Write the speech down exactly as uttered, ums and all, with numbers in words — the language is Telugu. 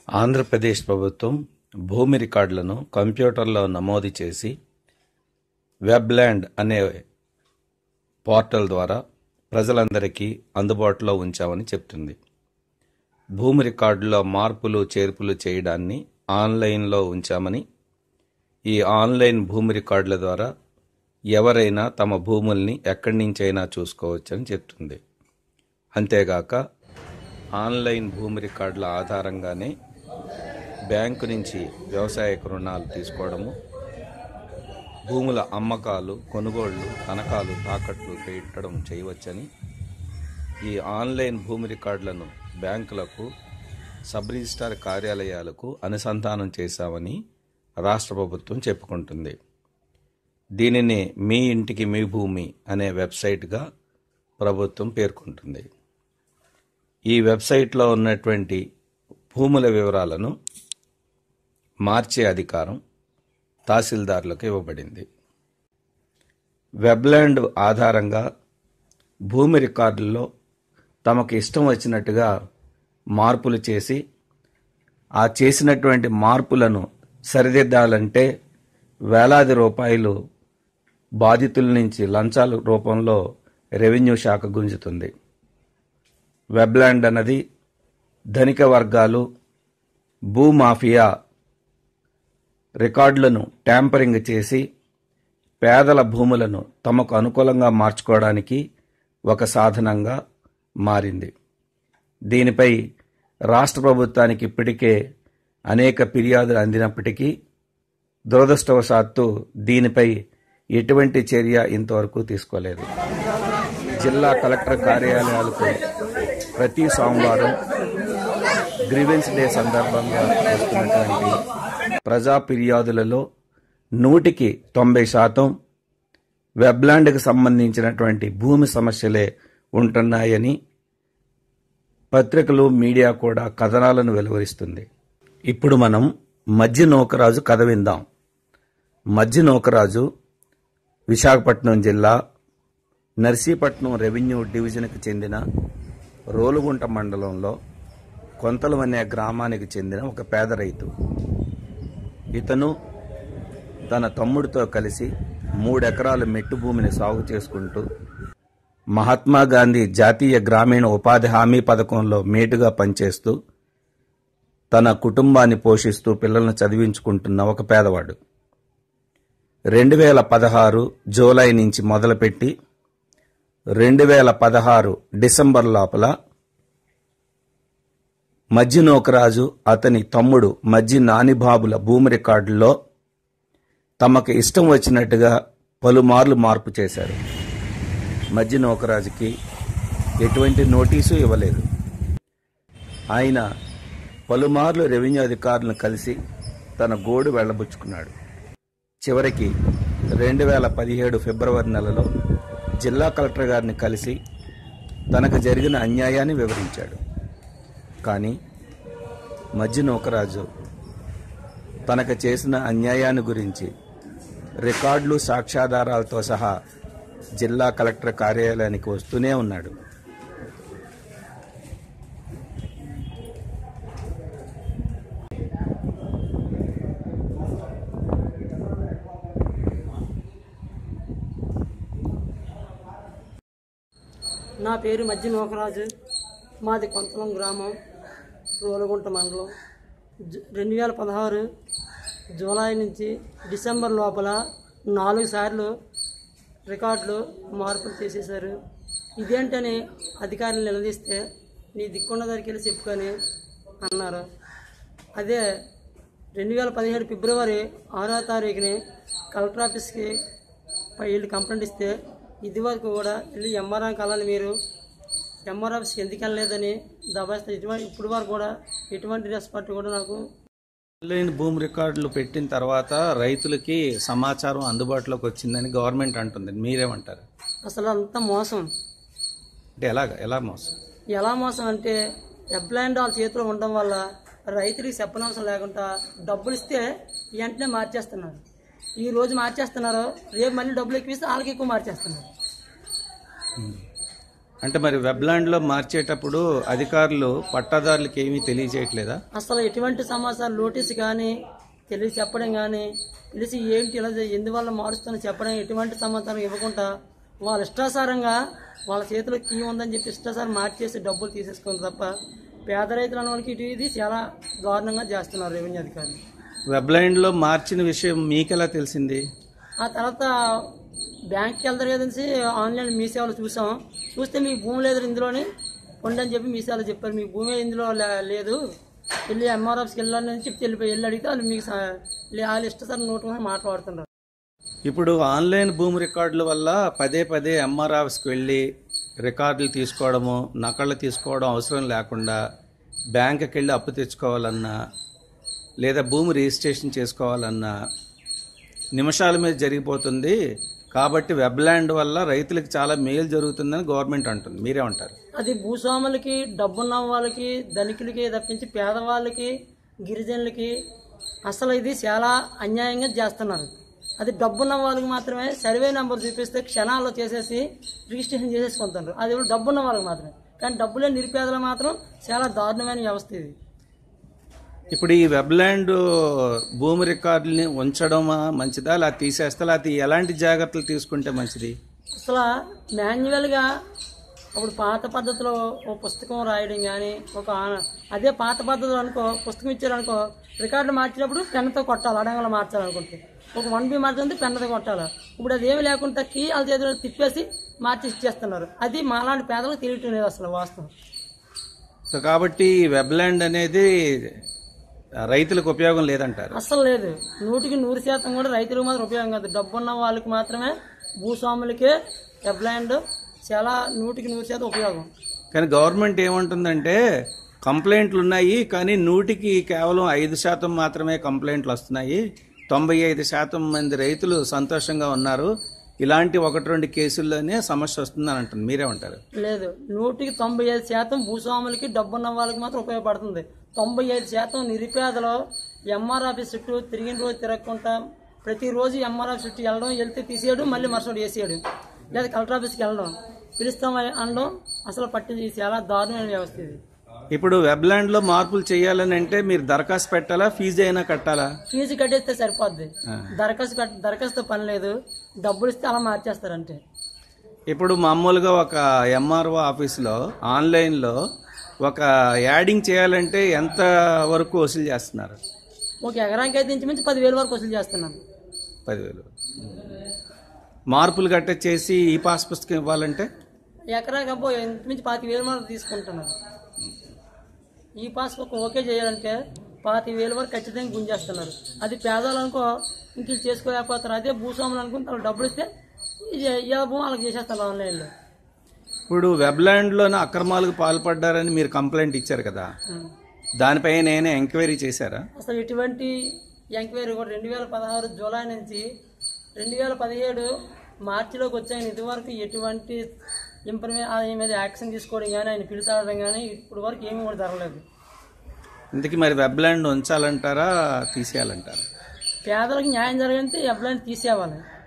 ఆంధ్రప్రదేశ్ ప్రభుత్వం భూమి రికార్డులను కంప్యూటర్లో నమోదు చేసి వెబ్లాండ్ అనే పోర్టల్ ద్వారా ప్రజలందరికీ అందుబాటులో ఉంచామని చెప్తుంది. భూమి రికార్డులో మార్పులు చేర్పులు చేయడాన్ని ఆన్లైన్లో ఉంచామని, ఈ ఆన్లైన్ భూమి రికార్డుల ద్వారా ఎవరైనా తమ భూముల్ని ఎక్కడి నుంచైనా చూసుకోవచ్చని చెప్తుంది. అంతేగాక ఆన్లైన్ భూమి రికార్డుల ఆధారంగానే బ్యాంకు నుంచి వ్యవసాయ రుణాలు తీసుకోవడము, భూముల అమ్మకాలు, కొనుగోళ్లు, తనఖాలు, తాకట్లు పెట్టడం చేయవచ్చని, ఈ ఆన్లైన్ భూమి రికార్డులను బ్యాంకులకు, సబ్ రిజిస్ట్రార్ కార్యాలయాలకు అనుసంధానం చేశామని రాష్ట్ర ప్రభుత్వం చెప్పుకుంటుంది. దీనిని మీ ఇంటికి మీ భూమి అనే వెబ్సైట్గా ప్రభుత్వం పేర్కొంటుంది. ఈ వెబ్సైట్లో ఉన్నటువంటి భూముల వివరాలను మార్చే అధికారం తహసీల్దార్లకు ఇవ్వబడింది. వెబ్లాండ్ ఆధారంగా భూమి రికార్డుల్లో తమకు ఇష్టం వచ్చినట్టుగా మార్పులు చేసి, ఆ చేసినటువంటి మార్పులను సరిదిద్దాలంటే వేలాది రూపాయలు బాధితుల నుంచి లంచాల రూపంలో రెవెన్యూ శాఖ గుంజుతుంది. వెబ్లాండ్ అన్నది ధనిక వర్గాలు, భూమాఫియా రికార్డులను ట్యాంపరింగ్ చేసి పేదల భూములను తమకు అనుకూలంగా మార్చుకోవడానికి ఒక సాధనంగా మారింది. దీనిపై రాష్ట్ర ప్రభుత్వానికి ఇప్పటికే అనేక ఫిర్యాదులు అందినప్పటికీ దురదృష్టవశాత్తు దీనిపై ఎటువంటి చర్య ఇంతవరకు తీసుకోలేదు. జిల్లా కలెక్టర్ కార్యాలయాలకు ప్రతి సోమవారం గ్రీవెన్స్ డే సందర్భంగా వస్తున్నటువంటి ప్రజా ఫిర్యాదులలో నూటికి తొంభై శాతం వెబ్లాండ్కి సంబంధించినటువంటి భూమి సమస్యలే ఉంటున్నాయని పత్రికలు, మీడియా కూడా కథనాలను వెలువరిస్తుంది. ఇప్పుడు మనం మధ్య నూకరాజు కథ విందాం. మధ్య నూకరాజు విశాఖపట్నం జిల్లా నర్సీపట్నం రెవెన్యూ డివిజన్కి చెందిన రోలుగుంట మండలంలో కొంతలం అనే గ్రామానికి చెందిన ఒక పేద రైతు. ఇతను తన తమ్ముడితో కలిసి మూడెకరాల మెట్టు భూమిని సాగు చేసుకుంటూ మహాత్మా గాంధీ జాతీయ గ్రామీణ ఉపాధి హామీ పథకంలో మేటుగా పనిచేస్తూ తన కుటుంబాన్ని పోషిస్తూ పిల్లలను చదివించుకుంటున్న ఒక పేదవాడు. రెండు వేల పదహారు జూలై నుంచి మొదలుపెట్టి రెండు వేల పదహారు డిసెంబర్ లోపల మజ్జి నూకరాజు, అతని తమ్ముడు మజ్జి నానిబాబుల భూమి రికార్డుల్లో తమకు ఇష్టం వచ్చినట్టుగా పలుమార్లు మార్పు చేశారు. మజ్జి నూకరాజుకి ఎటువంటి నోటీసు ఇవ్వలేదు. ఆయన పలుమార్లు రెవెన్యూ అధికారులను కలిసి తన గోడు వెళ్లబుచ్చుకున్నాడు. చివరికి రెండు వేల పదిహేడు ఫిబ్రవరి నెలలో జిల్లా కలెక్టర్ గారిని కలిసి తనకు జరిగిన అన్యాయాన్ని వివరించాడు. కానీ మజ్జి నూకరాజు తనకు చేసిన అన్యాయాన్ని గురించి రికార్డులు, సాక్ష్యాధారాలతో సహా జిల్లా కలెక్టర్ కార్యాలయానికి వస్తూనే ఉన్నాడు. నా పేరు మజ్జి నూకరాజు. మాది కొంతలం గ్రామం, రోలుగుంట మండలం. రెండు వేల పదహారు జూలై నుంచి డిసెంబర్ లోపల నాలుగు సార్లు రికార్డులు మార్పులు చేసేశారు. ఇదేంటని అధికారులు నిలదీస్తే నీ దిక్కున్న దగ్గరికి వెళ్ళి చెప్పుకొని అన్నారు. అదే రెండు వేల పదిహేడు ఫిబ్రవరి ఆరో తారీఖుని కలెక్టర్ ఆఫీస్కి వెళ్ళి కంప్లైంట్ ఇస్తే ఇది వరకు కూడా వెళ్ళి ఎంఆర్ఆర్ కలాలి, మీరు ఎంఆర్ ఆఫీస్కి ఎందుకు వెళ్ళలేదని దబాయిస్తే ఇటువంటి ఇప్పుడు వరకు కూడా ఎటువంటి రెస్పాండ్ కూడా నాకు. ఆన్లైన్ భూమి రికార్డులు పెట్టిన తర్వాత రైతులకి సమాచారం అందుబాటులోకి వచ్చిందని గవర్నమెంట్ అంటుంది. మీరేమంటారు? అసలు అంత మోసం. అంటే ఎలా ఎలా మోసం ఎలా మోసం అంటే వెబ్లాండ్ వాళ్ళ చేతిలో ఉండడం వల్ల రైతులకి చెప్పనవసరం లేకుండా డబ్బులు ఇస్తే వెంటనే మార్చేస్తున్నారు. ఈ రోజు మార్చేస్తున్నారు, రేపు మళ్ళీ డబ్బులు ఎక్కువ ఇస్తే వాళ్ళకి ఎక్కువ మార్చేస్తున్నారు. అంటే మరి వెబ్లాండ్ లో మార్చేటప్పుడు అధికారులు పట్టాదారులకు ఏమీ తెలియజేయట్లేదా? అసలు ఎటువంటి సమాచారం నోటీస్ కానీ తెలిసి చెప్పడం కానీ తెలిసి ఏంటి ఇలా ఎందువల్ల మారుస్తుందని చెప్పడం ఎటువంటి సమాచారం ఇవ్వకుండా వాళ్ళ ఇష్టాసారంగా వాళ్ళ చేతిలో కీ ఉందని చెప్పి ఇష్టాసారం మార్చేసి డబ్బులు తీసేసుకుంది తప్ప పేద రైతులు అన్న వాళ్ళకి ఇటు ఇది చాలా దారుణంగా చేస్తున్నారు రెవెన్యూ అధికారులు. వెబ్లాండ్ లో మార్చిన విషయం మీకెలా తెలిసింది? ఆ తర్వాత బ్యాంక్కి వెళ్తారు కదండి, ఆన్లైన్ మీ సేవలు చూసాం. చూస్తే మీ భూమి లేదు ఇందులోని ఉండి అని చెప్పి మీ సేవలు చెప్పారు. మీ భూమి ఇందులో లేదు, వెళ్ళి ఎంఆర్ ఆఫీస్కి వెళ్ళాలని చెప్పి వెళ్ళిపోయి వెళ్ళి అడిగితే వాళ్ళు మీకు వాళ్ళు ఇష్టసారి నోటు మాట్లాడుతున్నారు. ఇప్పుడు ఆన్లైన్ భూమి రికార్డుల వల్ల పదే పదే ఎంఆర్ ఆఫీస్కి వెళ్ళి రికార్డులు తీసుకోవడము, నకళ్ళు తీసుకోవడం అవసరం లేకుండా బ్యాంకుకి వెళ్ళి అప్పు తెచ్చుకోవాలన్నా లేదా భూమి రిజిస్ట్రేషన్ చేసుకోవాలన్నా నిమిషాల మీద జరిగిపోతుంది. కాబట్టి వెబ్లాండ్ వల్ల రైతులకు చాలా మేలు జరుగుతుందని గవర్నమెంట్ అంటుంది. మీరేమంటారు? అది భూస్వాములకి, డబ్బున్న వాళ్ళకి, ధనికులకి తప్పించి పేదవాళ్ళకి, గిరిజనులకి అసలు ఇది చాలా అన్యాయంగా చేస్తున్నారు. అది డబ్బున్న వాళ్ళకి మాత్రమే సర్వే నెంబర్ చూపిస్తే క్షణాల్లో చేసేసి రిజిస్ట్రేషన్ చేసేసుకుంటారు. అది డబ్బున్న వాళ్ళకి మాత్రమే. కానీ డబ్బులే నిరుపేదలు మాత్రం చాలా దారుణమైన వ్యవస్థ ఇది. ఇప్పుడు ఈ వెబ్లాండ్ భూమి రికార్డుల్ని ఉంచడమా మంచిదా, అలా తీసేస్తా, లేకపోతే ఎలాంటి జాగ్రత్తలు తీసుకుంటే మంచిది? అసలు మాన్యువల్గా అప్పుడు పాత పద్ధతిలో ఒక పుస్తకం రాయడం కానీ ఒక అదే పాత పద్ధతిలో అనుకో పుస్తకం ఇచ్చారనుకో రికార్డు మార్చినప్పుడు పెన్నుతో కొట్టాలి. అడంగంలో మార్చాలనుకుంటే ఒక వన్ బి మార్చుంటే పెన్నుతో కొట్టాలి. ఇప్పుడు అది ఏమి లేకుండా కీ వాళ్ళ చేతిలో తిప్పేసి మార్చి ఇచ్చేస్తున్నారు. అది మాలాంటి పేదలకు తెలియటం లేదు అసలు వాస్తవం. సో కాబట్టి వెబ్లాండ్ అనేది రైతులకు ఉపయోగం లేదంటారు? అసలు లేదు. నూటికి నూరు శాతం కూడా రైతులకు మాత్రం ఉపయోగం కాదు. డబ్బున్న వాళ్ళకి మాత్రమే, భూస్వాములకే వెబ్లాండ్ చాలా నూటికి నూరు శాతం ఉపయోగం. కానీ గవర్నమెంట్ ఏమంటుందంటే కంప్లైంట్లు ఉన్నాయి, కానీ నూటికి కేవలం ఐదు శాతం మాత్రమే కంప్లైంట్లు వస్తున్నాయి, తొంభై ఐదు శాతం మంది రైతులు సంతోషంగా ఉన్నారు, ఇలాంటి ఒకటి రెండు కేసుల్లోనే సమస్య వస్తుందని అంటుంది. మీరేమంటారు? లేదు, నూటికి తొంభై ఐదు శాతం భూస్వాములకి, డబ్బున్న వాళ్ళకి మాత్రం ఉపయోగపడుతుంది. తొంభై ఐదు శాతం నిరుపేదలో ఎంఆర్ ఆఫీస్ చుట్టూ తిరిగిన రోజు తిరగకుండా ప్రతిరోజు ఎంఆర్ ఆఫీస్ చుట్టూ వెళ్ళడం, వెళ్తే తీసేయడం, మళ్ళీ మరుసటి వేసేయడం, లేదా కలెక్టర్ ఆఫీస్కి వెళ్ళడం, పిలుస్తామని అనడం అసలు పట్టి చాలా దారుణమైన వ్యవస్థ ఇది. ఇప్పుడు వెబ్లాండ్ లో మార్పులు చేయాలని అంటే మీరు దరఖాస్తు పెట్టాలా, ఫీజు అయినా కట్టాలా? ఫీజు కట్టేస్తే సరిపోద్ది. దరఖాస్తు దరఖాస్తు పని లేదు, డబ్బులు ఇస్తే అలా మార్చేస్తారంటే. ఇప్పుడు మామూలుగా ఒక ఎంఆర్ఓ ఆఫీసులో ఆన్లైన్లో ఒక యాడింగ్ చేయాలంటే ఎంత వరకు వసూలు చేస్తున్నారు? ఒక ఎకరానికి అయితే ఇంచుమించు పదివేల వరకు వసూలు చేస్తున్నాను. పదివేలు. మార్పులు గట్ట చేసి ఈ పాస్ పుస్తకం ఇవ్వాలంటే ఎకరాకి అబ్బో ఇంచుమించు పాతి వేల వరకు తీసుకుంటున్నారు. ఈ పాస్ పుస్తకం ఓకే చేయాలంటే పాతి వేల వరకు ఖచ్చితంగా గుంజేస్తున్నారు. అది పేదలు అనుకో ఇంక చేసుకోలేకపోతారు. అదే భూస్వాములు అనుకుని వాళ్ళు డబ్బులు ఇస్తే ఏ భూమి వాళ్ళకి చేసేస్తారు ఆన్లైన్లో. ఇప్పుడు వెబ్లాండ్లోనే అక్రమాలకు పాల్పడ్డారని మీరు కంప్లైంట్ ఇచ్చారు కదా, దానిపై నేనే ఎంక్వైరీ చేశారా? అసలు ఇటువంటి ఎంక్వైరీ కూడా రెండు వేల పదహారు జూలై నుంచి రెండు వేల పదిహేడు మార్చిలోకి వచ్చాయని ఇదివరకు ఎటువంటి ఇన్ఫర్మేషన్ ఆయన మీద యాక్షన్ తీసుకోవడం కానీ ఆయన పిలిచాడడం కానీ ఇప్పుడు వరకు ఏమీ కూడా జరగలేదు. ఇందుకు మరి వెబ్లాండ్ ఉంచాలంటారా తీసేయాలంటారా? పేదలకు న్యాయం జరగంటే వెబ్లాండ్ తీసేయాలి.